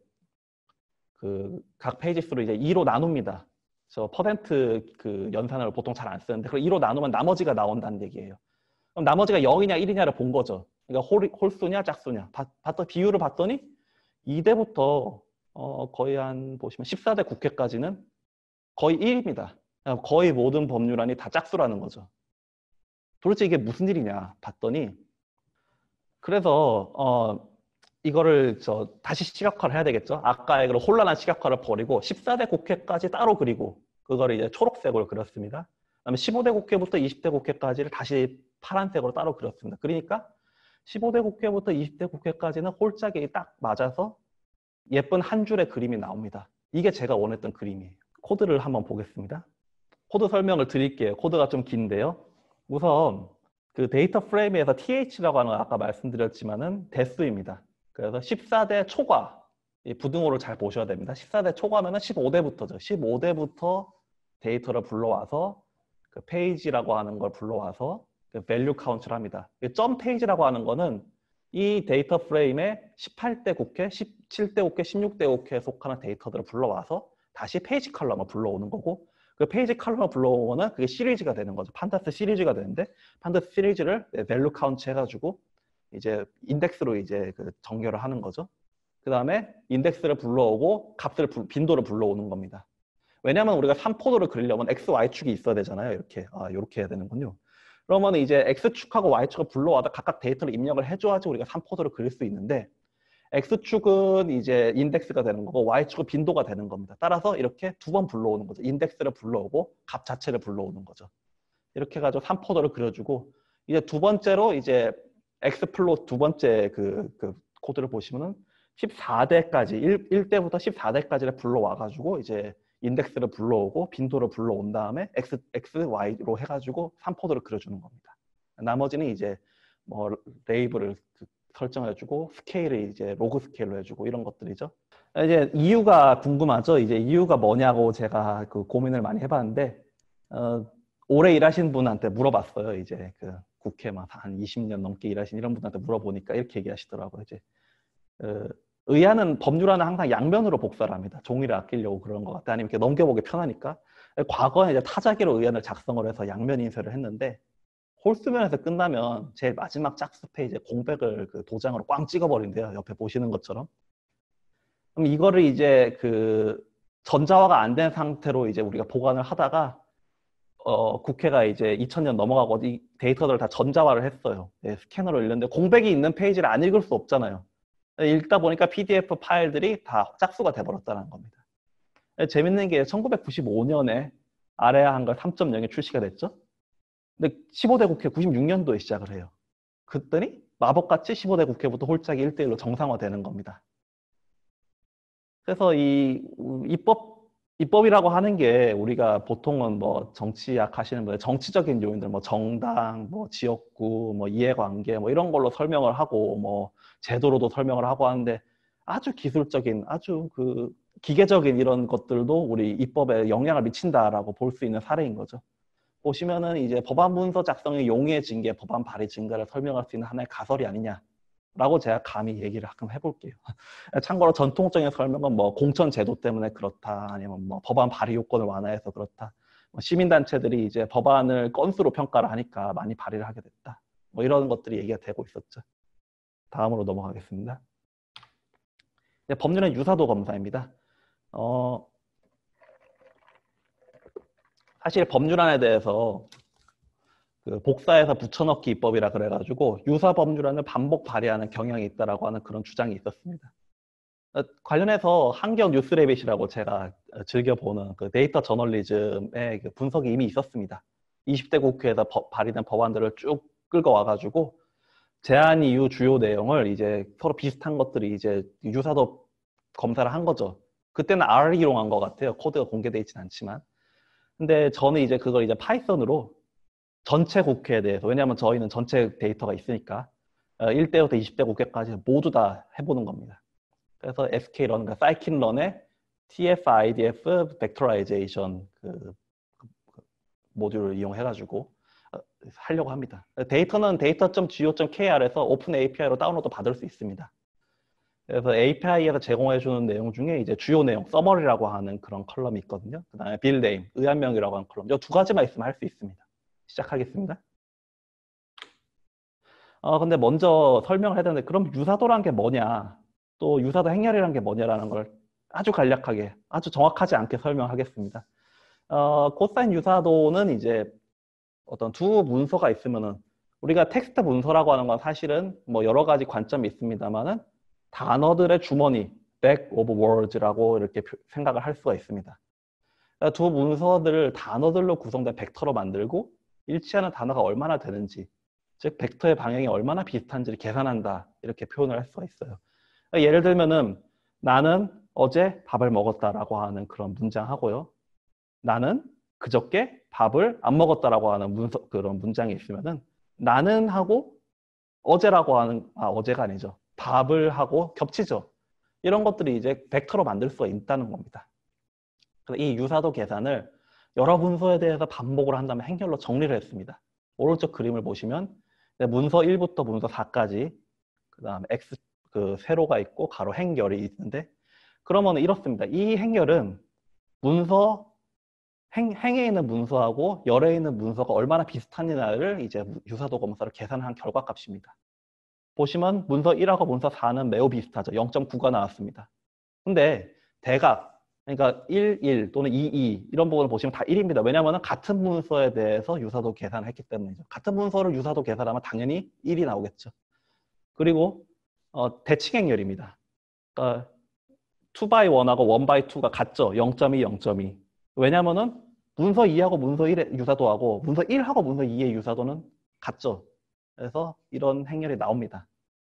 그 각 페이지 수를 이제 이로 나눕니다. 저 퍼센트 그 연산을 보통 잘 안 쓰는데 그걸 이로 나누면 나머지가 나온다는 얘기예요. 그럼 나머지가 영이냐 일이냐를 본 거죠. 그러니까 홀, 홀수냐 짝수냐. 봤, 봤더, 비율을 봤더니 이 대부터 어, 거의 한 보시면 십사 대 국회까지는 거의 일입니다. 거의 모든 법률안이 다 짝수라는 거죠. 도대체 이게 무슨 일이냐 봤더니 그래서 어, 이거를 저 다시 시각화를 해야 되겠죠. 아까의 그런 혼란한 시각화를 버리고 십사 대 국회까지 따로 그리고 그거를 이제 초록색으로 그렸습니다. 그다음에 십오 대 국회부터 이십 대 국회까지를 다시 파란색으로 따로 그렸습니다. 그러니까 십오 대 국회부터 이십 대 국회까지는 홀짝이 딱 맞아서 예쁜 한 줄의 그림이 나옵니다. 이게 제가 원했던 그림이에요. 코드를 한번 보겠습니다. 코드 설명을 드릴게요. 코드가 좀 긴데요. 우선 그 데이터 프레임에서 티에이치라고 하는 건 아까 말씀드렸지만은 대수입니다. 그래서 십사 대 초과, 이 부등호를 잘 보셔야 됩니다. 십사 대 초과면은 십오 대부터죠. 십오 대부터 데이터를 불러와서 그 페이지라고 하는 걸 불러와서 그 밸류 카운트를 합니다. 점 페이지라고 하는 거는 이 데이터 프레임에 십팔 대 국회, 십칠 대 국회, 십육 대 국회에 속하는 데이터들을 불러와서 다시 페이지 컬럼을 불러오는 거고 그 페이지 컬럼을 불러오면 그게 시리즈가 되는 거죠. 판다스 시리즈가 되는데 판다스 시리즈를 밸류 카운트 해가지고 이제 인덱스로 이제 그 정렬을 하는 거죠. 그 다음에 인덱스를 불러오고 값을 불, 빈도를 불러오는 겁니다. 왜냐하면 우리가 삼 포도를 그리려면 x, y축이 있어야 되잖아요. 이렇게 아 이렇게 해야 되는군요. 그러면 이제 x축하고 y축을 불러와서 각각 데이터를 입력을 해줘야지 우리가 삼 포도를 그릴 수 있는데 x축은 이제 인덱스가 되는 거고 y축은 빈도가 되는 겁니다. 따라서 이렇게 두 번 불러오는 거죠. 인덱스를 불러오고 값 자체를 불러오는 거죠. 이렇게 해가지고 삼 포도를 그려주고 이제 두 번째로 이제 x플롯 두 번째 그, 그 코드를 보시면은 십사 대까지 일, 일 대부터 십사 대까지를 불러와가지고 이제 인덱스를 불러오고 빈도를 불러온 다음에 x, x, y로 해가지고 삼 포도를 그려주는 겁니다. 나머지는 이제 뭐 레이블을 그 설정해주고 스케일을 이제 로그 스케일로 해주고 이런 것들이죠. 이제 이유가 궁금하죠. 이제 이유가 뭐냐고 제가 그 고민을 많이 해봤는데 어, 오래 일하신 분한테 물어봤어요. 이제 그 국회 막 한 이십 년 넘게 일하신 이런 분한테 물어보니까 이렇게 얘기하시더라고요. 이제 어, 의안은 법률안은 항상 양면으로 복사를 합니다. 종이를 아끼려고 그런 것 같아. 아니면 이렇게 넘겨보기 편하니까. 과거에 이제 타자기로 의안을 작성을 해서 양면 인쇄를 했는데 홀수면에서 끝나면 제일 마지막 짝수 페이지에 공백을 그 도장으로 꽝 찍어버린대요. 옆에 보시는 것처럼. 그럼 이거를 이제 그 전자화가 안 된 상태로 이제 우리가 보관을 하다가 어, 국회가 이제 이천 년 넘어가고 이 데이터들을 다 전자화를 했어요. 네, 스캐너로 읽는데 공백이 있는 페이지를 안 읽을 수 없잖아요. 읽다 보니까 피디에프 파일들이 다 짝수가 돼버렸다는 겁니다. 재밌는 게 천구백구십오 년에 아래아 한글 삼 점 영이 출시가 됐죠. 근데 십오 대 국회 구십육 년도에 시작을 해요. 그랬더니 마법같이 십오 대 국회부터 홀짝이 일 대 일로 정상화되는 겁니다. 그래서 이 입법, 입법이라고 하는 게 우리가 보통은 뭐 정치학 하시는 분들 정치적인 요인들, 뭐 정당, 뭐 지역구, 뭐 이해관계 뭐 이런 걸로 설명을 하고 뭐 제도로도 설명을 하고 하는데 아주 기술적인, 아주 그 기계적인 이런 것들도 우리 입법에 영향을 미친다라고 볼 수 있는 사례인 거죠. 보시면은 이제 법안 문서 작성의 용이해진 게 법안 발의 증가를 설명할 수 있는 하나의 가설이 아니냐라고 제가 감히 얘기를 가끔 해볼게요. 참고로 전통적인 설명은 뭐 공천 제도 때문에 그렇다, 아니면 뭐 법안 발의 요건을 완화해서 그렇다, 뭐 시민단체들이 이제 법안을 건수로 평가를 하니까 많이 발의를 하게 됐다, 뭐 이런 것들이 얘기가 되고 있었죠. 다음으로 넘어가겠습니다. 법률은 유사도 검사입니다. 어, 사실 법률안에 대해서 그 복사해서 붙여넣기 입법이라 그래가지고 유사 법률안을 반복 발의하는 경향이 있다라고 하는 그런 주장이 있었습니다. 관련해서 한경 뉴스레빗이라고 제가 즐겨보는 그 데이터 저널리즘의 그 분석이 이미 있었습니다. 이십 대 국회에서 법, 발의된 법안들을 쭉 끌고 와가지고 제안 이유 주요 내용을 이제 서로 비슷한 것들이 이제 유사도 검사를 한 거죠. 그때는 R 이용한 것 같아요. 코드가 공개되어 있진 않지만. 근데 저는 이제 그걸 이제 파이썬으로 전체 국회에 대해서, 왜냐하면 저희는 전체 데이터가 있으니까 어, 일 대부터 이십 대 국회까지 모두 다 해보는 겁니다. 그래서 에스케이런, 그러니까 사이킨런의 티에프-아이디에프 벡터라이제이션 그, 그 모듈을 이용해가지고 어, 하려고 합니다. 데이터는 데이터.go.kr에서 오픈 에이피아이로 다운로드 받을 수 있습니다. 그래서 에이피아이에서 제공해주는 내용 중에 이제 주요 내용, 서머리라고 하는 그런 컬럼이 있거든요. 그 다음에 빌네임, 의안명이라고 하는 컬럼. 이 두 가지만 있으면 할 수 있습니다. 시작하겠습니다. 어, 근데 먼저 설명을 해야 되는데, 그럼 유사도란 게 뭐냐? 또 유사도 행렬이란 게 뭐냐라는 걸 아주 간략하게, 아주 정확하지 않게 설명하겠습니다. 어, 코사인 유사도는 이제 어떤 두 문서가 있으면은, 우리가 텍스트 문서라고 하는 건 사실은 뭐 여러 가지 관점이 있습니다만은 단어들의 주머니, bag of words라고 이렇게 생각을 할 수가 있습니다. 그러니까 두 문서들을 단어들로 구성된 벡터로 만들고 일치하는 단어가 얼마나 되는지, 즉 벡터의 방향이 얼마나 비슷한지를 계산한다, 이렇게 표현을 할 수가 있어요. 그러니까 예를 들면은 나는 어제 밥을 먹었다라고 하는 그런 문장하고요. 나는 그저께 밥을 안 먹었다라고 하는 문서, 그런 문장이 있으면은 나는 하고 어제라고 하는, 아, 어제가 아니죠. 밥을 하고 겹치죠. 이런 것들이 이제 벡터로 만들 수가 있다는 겁니다. 그래서 이 유사도 계산을 여러 문서에 대해서 반복을 한 다음에 행렬로 정리를 했습니다. 오른쪽 그림을 보시면 문서 일부터 문서 사까지, 그 다음에 X, 그 세로가 있고 가로 행렬이 있는데, 그러면 이렇습니다. 이 행렬은 문서, 행, 행에 있는 문서하고 열에 있는 문서가 얼마나 비슷하느냐를 이제 유사도 검사를 계산한 결과값입니다. 보시면 문서 일하고 문서 사는 매우 비슷하죠. 영 점 구가 나왔습니다. 근데 대각, 그러니까 일, 일 또는 이, 이 이런 부분을 보시면 다 일입니다. 왜냐하면 같은 문서에 대해서 유사도 계산을 했기 때문이죠. 같은 문서를 유사도 계산하면 당연히 일이 나오겠죠. 그리고 어, 대칭행렬입니다. 그러니까 투 바이 원하고 원 바이 투가 같죠. 영 점 이, 영 점 이. 왜냐하면 문서 이하고 문서 일의 유사도하고 문서 일하고 문서 이의 유사도는 같죠. 그래서 이런 행렬이 나옵니다.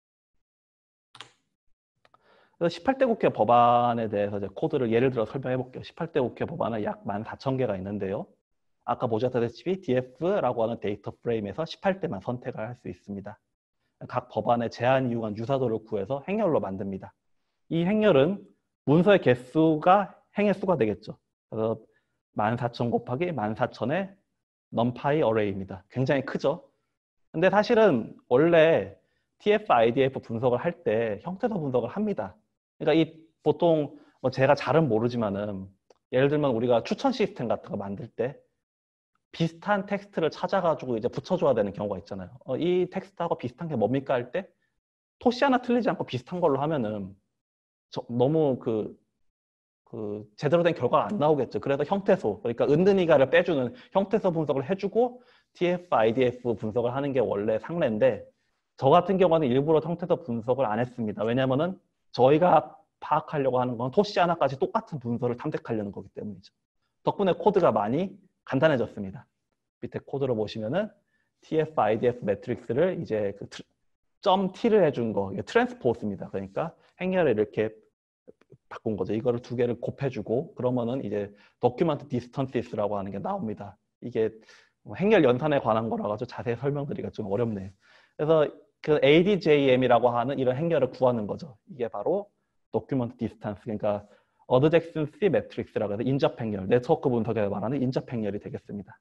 그래서 십팔 대 국회 법안에 대해서 이제 코드를 예를 들어 설명해 볼게요. 십팔 대 국회 법안은 약 만 사천 개가 있는데요. 아까 보셨다시피 디에프라고 하는 데이터 프레임에서 십팔 대만 선택을 할 수 있습니다. 각 법안의 제한 이용한 유사도를 구해서 행렬로 만듭니다. 이 행렬은 문서의 개수가 행의 수가 되겠죠. 그래서 만 사천 곱하기 만 사천의 넘파이 어레이입니다. 굉장히 크죠. 근데 사실은 원래 티에프, 아이디에프 분석을 할 때 형태소 분석을 합니다. 그러니까 이 보통 뭐 제가 잘은 모르지만은 예를 들면 우리가 추천 시스템 같은 거 만들 때 비슷한 텍스트를 찾아가지고 이제 붙여줘야 되는 경우가 있잖아요. 어, 이 텍스트하고 비슷한 게 뭡니까 할 때 토시 하나 틀리지 않고 비슷한 걸로 하면은 저, 너무 그, 그 제대로 된 결과가 안 나오겠죠. 그래서 형태소, 그러니까 은근히가를 빼주는 형태소 분석을 해주고 티에프, 아이디에프 분석을 하는 게 원래 상례인데, 저 같은 경우는 일부러 형태소 분석을 안 했습니다. 왜냐하면은 저희가 파악하려고 하는 건 토시 하나까지 똑같은 문서를 탐색하려는 거기 때문이죠. 덕분에 코드가 많이 간단해졌습니다. 밑에 코드를 보시면은 티에프, 아이디에프 매트릭스를 이제 그 점 T를 해준 거, 이게 트랜스포스입니다. 그러니까 행렬을 이렇게 바꾼 거죠. 이거를 두 개를 곱해주고 그러면은 이제 도큐먼트 디스턴시스라고 하는 게 나옵니다. 이게 행렬 연산에 관한 거라 가지고 자세히 설명드리기가 좀 어렵네요. 그래서 그 에이디제이엠이라고 하는 이런 행렬을 구하는 거죠. 이게 바로 도큐먼트 디스턴스, 그러니까 어드젝슨시 매트릭스라고 해서 인접 행렬, 네트워크 분석에 말하는 인접 행렬이 되겠습니다.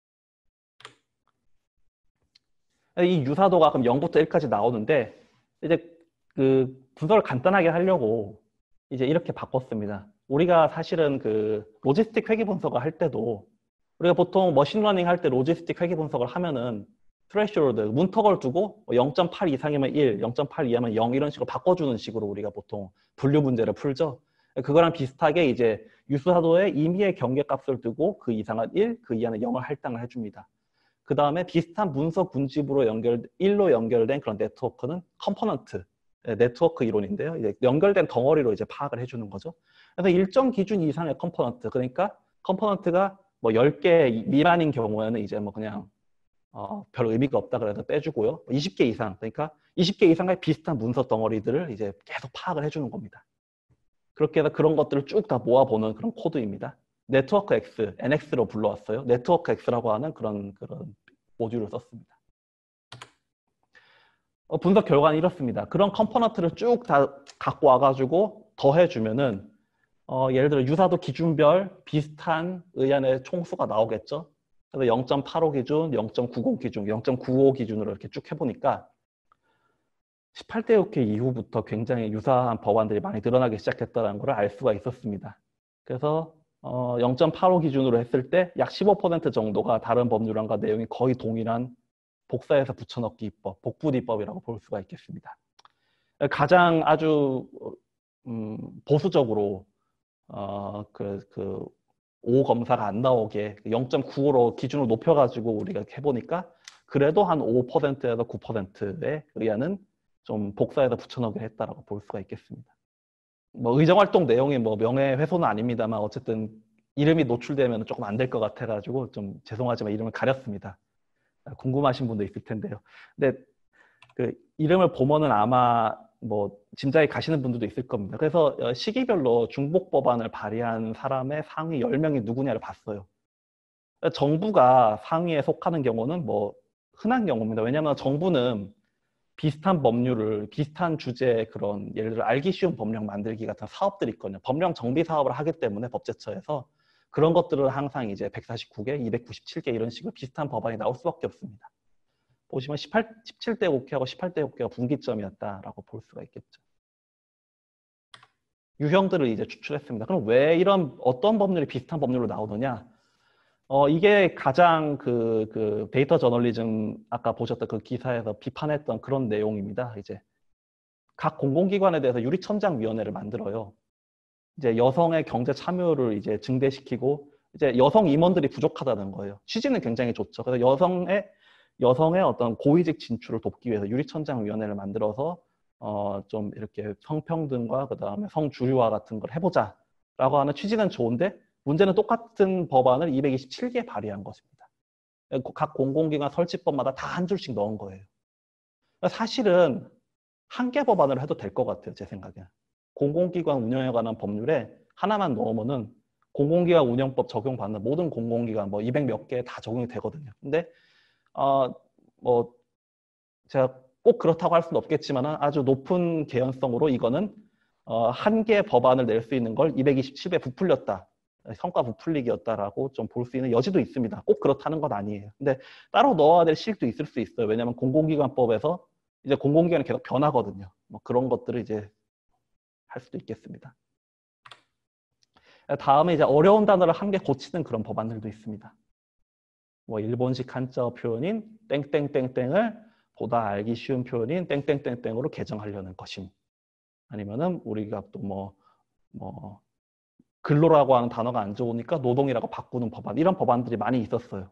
이 유사도가 그럼 영부터 일까지 나오는데, 이제 그 분석을 간단하게 하려고 이제 이렇게 바꿨습니다. 우리가 사실은 그 로지스틱 회계 분석을 할 때도 우리가 보통 머신러닝 할 때 로지스틱 회계 분석을 하면은 트레시홀드, 문턱을 두고 영 점 팔 이상이면 일, 영 점 팔 이하면 영 이런 식으로 바꿔주는 식으로 우리가 보통 분류 문제를 풀죠. 그거랑 비슷하게 이제 유사도의 임의의 경계값을 두고 그 이상은 일, 그 이하는 영을 할당을 해줍니다. 그 다음에 비슷한 문서 군집으로 연결, 일로 연결된 그런 네트워크는 컴포넌트, 네트워크 이론인데요. 이제 연결된 덩어리로 이제 파악을 해주는 거죠. 그래서 일정 기준 이상의 컴포넌트, 그러니까 컴포넌트가 뭐 열 개 미만인 경우에는 이제 뭐 그냥 어, 별 의미가 없다 그래서 빼주고요. 이십 개 이상, 그러니까 이십 개 이상의 비슷한 문서 덩어리들을 이제 계속 파악을 해주는 겁니다. 그렇게 해서 그런 것들을 쭉 다 모아보는 그런 코드입니다. 네트워크 X, 엔엑스로 불러왔어요. 네트워크 X라고 하는 그런, 그런 모듈을 썼습니다. 어, 분석 결과는 이렇습니다. 그런 컴포넌트를 쭉 다 갖고 와가지고 더해주면은 어, 예를 들어 유사도 기준별 비슷한 의안의 총수가 나오겠죠. 그래서 영 점 팔오 기준, 영 점 구십 기준, 영 점 구오 기준으로 이렇게 쭉 해보니까 십팔 대 국회 이후부터 굉장히 유사한 법안들이 많이 늘어나기 시작했다는 걸 알 수가 있었습니다. 그래서 어, 영 점 팔오 기준으로 했을 때 약 십오 퍼센트 정도가 다른 법률안과 내용이 거의 동일한 복사해서 붙여넣기 입법, 복부입법이라고 볼 수가 있겠습니다. 가장 아주 음, 보수적으로 어, 그, 그 오 검사가 안 나오게 영 점 구오로 기준을 높여가지고 우리가 해보니까 그래도 한 오 퍼센트에서 구 퍼센트의 의안은 좀 복사해서 붙여넣기를 했다라고 볼 수가 있겠습니다. 뭐 의정활동 내용이 뭐 명예훼손은 아닙니다만 어쨌든 이름이 노출되면 조금 안 될 것 같아가지고 좀 죄송하지만 이름을 가렸습니다. 궁금하신 분도 있을 텐데요. 근데 그 이름을 보면은 아마 뭐 짐작이 가시는 분들도 있을 겁니다. 그래서 시기별로 중복 법안을 발의한 사람의 상위 열 명이 누구냐를 봤어요. 정부가 상위에 속하는 경우는 뭐 흔한 경우입니다. 왜냐하면 정부는 비슷한 법률을 비슷한 주제의 그런 예를 들어 알기 쉬운 법령 만들기 같은 사업들이 있거든요. 법령 정비 사업을 하기 때문에 법제처에서 그런 것들은 항상 이제 백사십구 개, 이백구십칠 개 이런 식으로 비슷한 법안이 나올 수밖에 없습니다. 보시면 십팔, 십칠 대 국회하고 십팔 대 국회가 분기점이었다라고 볼 수가 있겠죠. 유형들을 이제 추출했습니다. 그럼 왜 이런 어떤 법률이 비슷한 법률로 나오느냐? 어, 이게 가장 그, 그 데이터 저널리즘 아까 보셨던 그 기사에서 비판했던 그런 내용입니다. 이제 각 공공기관에 대해서 유리천장위원회를 만들어요. 이제 여성의 경제 참여를 이제 증대시키고 이제 여성 임원들이 부족하다는 거예요. 취지는 굉장히 좋죠. 그래서 여성의 여성의 어떤 고위직 진출을 돕기 위해서 유리천장위원회를 만들어서 어, 좀 이렇게 성평등과 그 다음에 성주류화 같은 걸 해보자라고 하는 취지는 좋은데 문제는 똑같은 법안을 이백이십칠 개 발의한 것입니다. 각 공공기관 설치법마다 다 한 줄씩 넣은 거예요. 사실은 한 개 법안으로 해도 될 것 같아요. 제 생각에는. 공공기관 운영에 관한 법률에 하나만 넣으면은 공공기관 운영법 적용받는 모든 공공기관 뭐 이백 몇 개 다 적용이 되거든요. 근데 어, 뭐 제가 꼭 그렇다고 할 수는 없겠지만 아주 높은 개연성으로 이거는 어, 한 개 법안을 낼 수 있는 걸 이백이십칠 배 부풀렸다. 성과 부풀리기였다라고 좀 볼 수 있는 여지도 있습니다. 꼭 그렇다는 건 아니에요. 근데 따로 넣어야 될 실도 있을 수 있어요. 왜냐하면 공공기관법에서 이제 공공기관이 계속 변하거든요. 뭐 그런 것들을 이제 할 수도 있겠습니다. 다음에 이제 어려운 단어를 한 개 고치는 그런 법안들도 있습니다. 뭐 일본식 한자어 표현인 땡땡땡땡을 보다 알기 쉬운 표현인 땡땡땡땡으로 개정하려는 것임. 아니면은 우리가 또 뭐 뭐 근로라고 하는 단어가 안 좋으니까 노동이라고 바꾸는 법안, 이런 법안들이 많이 있었어요.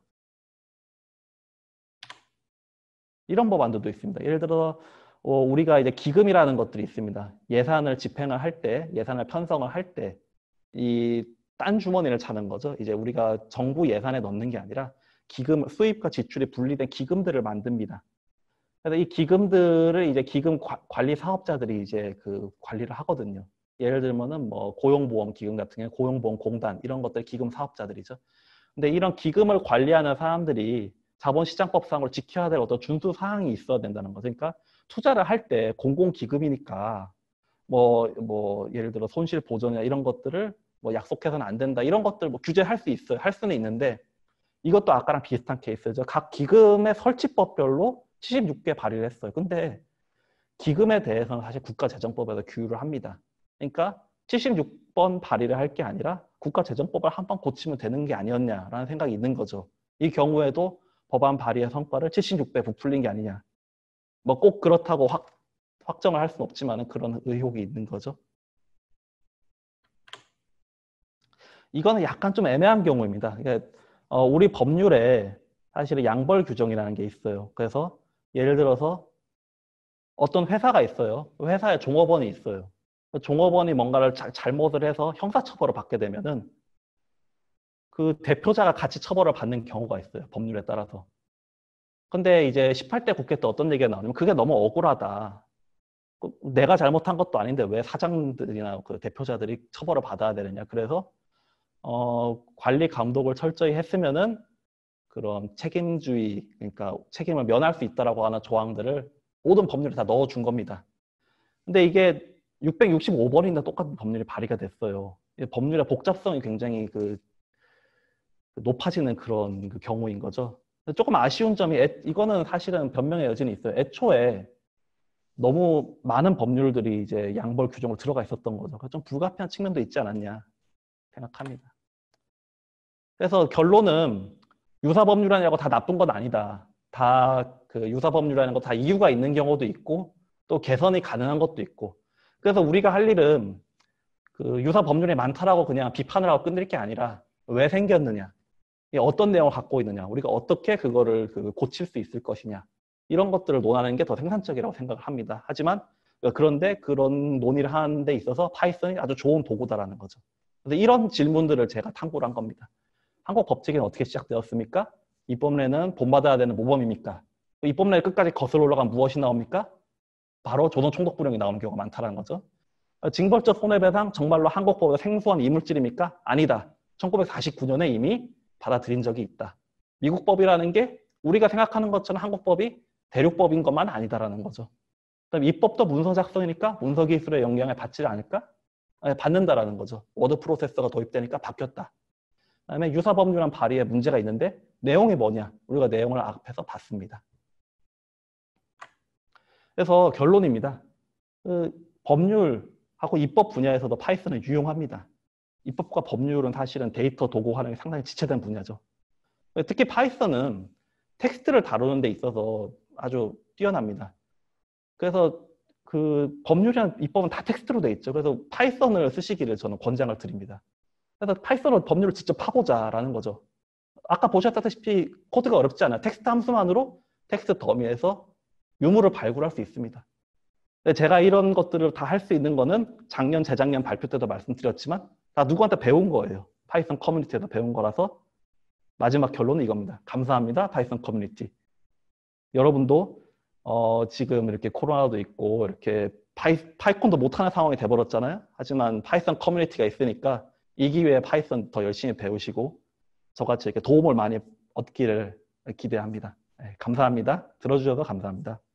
이런 법안들도 있습니다. 예를 들어 어, 우리가 이제 기금이라는 것들이 있습니다. 예산을 집행을 할 때, 예산을 편성을 할 때 이 딴 주머니를 차는 거죠. 이제 우리가 정부 예산에 넣는 게 아니라 기금, 수입과 지출이 분리된 기금들을 만듭니다. 그래서 이 기금들을 이제 기금 과, 관리 사업자들이 이제 그 관리를 하거든요. 예를 들면은 뭐 고용보험 기금 같은 경우 고용보험 공단 이런 것들 기금 사업자들이죠. 근데 이런 기금을 관리하는 사람들이 자본시장법상으로 지켜야 될 어떤 준수 사항이 있어야 된다는 거. 그러니까 투자를 할 때 공공기금이니까 뭐, 뭐 예를 들어 손실 보전이나 이런 것들을 뭐 약속해서는 안 된다 이런 것들 뭐 규제할 수 있어요. 할 수는 있는데 이것도 아까랑 비슷한 케이스죠. 각 기금의 설치법별로 칠십육 개 발의를 했어요. 근데 기금에 대해서는 사실 국가재정법에서 규율을 합니다. 그러니까 칠십육 번 발의를 할 게 아니라 국가재정법을 한 번 고치면 되는 게 아니었냐라는 생각이 있는 거죠. 이 경우에도 법안 발의의 성과를 칠십육 배 부풀린 게 아니냐. 뭐 꼭 그렇다고 확, 확정을 할 수는 없지만 그런 의혹이 있는 거죠. 이거는 약간 좀 애매한 경우입니다. 그러니까 어, 우리 법률에 사실은 양벌 규정이라는 게 있어요. 그래서 예를 들어서 어떤 회사가 있어요. 회사에 종업원이 있어요. 종업원이 뭔가를 자, 잘못을 해서 형사처벌을 받게 되면은 그 대표자가 같이 처벌을 받는 경우가 있어요. 법률에 따라서. 근데 이제 십팔 대 국회 때 어떤 얘기가 나오냐면 그게 너무 억울하다. 내가 잘못한 것도 아닌데 왜 사장들이나 그 대표자들이 처벌을 받아야 되느냐. 그래서 어, 관리 감독을 철저히 했으면은 그런 책임주의, 그러니까 책임을 면할 수 있다라고 하는 조항들을 모든 법률에 다 넣어준 겁니다. 근데 이게 육백육십오 번인데 똑같은 법률이 발의가 됐어요. 법률의 복잡성이 굉장히 그 높아지는 그런 그 경우인 거죠. 조금 아쉬운 점이 애, 이거는 사실은 변명의 여지는 있어요. 애초에 너무 많은 법률들이 이제 양벌 규정으로 들어가 있었던 거죠. 좀 불가피한 측면도 있지 않았냐 생각합니다. 그래서 결론은 유사법률이라는 다 나쁜 건 아니다. 다 그 유사법률이라는 거 다 이유가 있는 경우도 있고 또 개선이 가능한 것도 있고. 그래서 우리가 할 일은 그 유사법률이 많다라고 그냥 비판을 하고 끝낼 게 아니라 왜 생겼느냐, 어떤 내용을 갖고 있느냐, 우리가 어떻게 그거를 그 고칠 수 있을 것이냐, 이런 것들을 논하는 게 더 생산적이라고 생각을 합니다. 하지만 그런데 그런 논의를 하는 데 있어서 파이썬이 아주 좋은 도구다라는 거죠. 그래서 이런 질문들을 제가 탐구를 한 겁니다. 한국 법칙은 어떻게 시작되었습니까? 입법례는 본받아야 되는 모범입니까? 입법례 끝까지 거슬러 올라가면 무엇이 나옵니까? 바로 조선총독부령이 나오는 경우가 많다는 거죠. 징벌적 손해배상 정말로 한국법의 생소한 이물질입니까? 아니다. 천구백사십구 년에 이미 받아들인 적이 있다. 미국법이라는 게 우리가 생각하는 것처럼 한국법이 대륙법인 것만 아니다라는 거죠. 그럼 입법도 문서 작성이니까 문서 기술의 영향을 받지 않을까? 아니, 받는다라는 거죠. 워드 프로세서가 도입되니까 바뀌었다. 그다음에 유사법률안 발의에 문제가 있는데 내용이 뭐냐? 우리가 내용을 앞에서 봤습니다. 그래서 결론입니다. 그 법률하고 입법 분야에서도 파이썬은 유용합니다. 입법과 법률은 사실은 데이터 도구 활용이 상당히 지체된 분야죠. 특히 파이썬은 텍스트를 다루는 데 있어서 아주 뛰어납니다. 그래서 그 법률이나 입법은 다 텍스트로 돼 있죠. 그래서 파이썬을 쓰시기를 저는 권장을 드립니다. 그래서 파이썬으로 법률을 직접 파보자라는 거죠. 아까 보셨다시피 코드가 어렵지 않아요. 텍스트 함수만으로 텍스트 더미에서 유무를 발굴할 수 있습니다. 제가 이런 것들을 다 할 수 있는 거는 작년, 재작년 발표 때도 말씀드렸지만 다 누구한테 배운 거예요. 파이썬 커뮤니티에서 배운 거라서 마지막 결론은 이겁니다. 감사합니다. 파이썬 커뮤니티. 여러분도 어, 지금 이렇게 코로나도 있고 이렇게 파이, 파이콘도 못하는 상황이 돼버렸잖아요. 하지만 파이썬 커뮤니티가 있으니까 이 기회에 파이썬 더 열심히 배우시고 저같이 이렇게 도움을 많이 얻기를 기대합니다. 네, 감사합니다. 들어주셔서 감사합니다.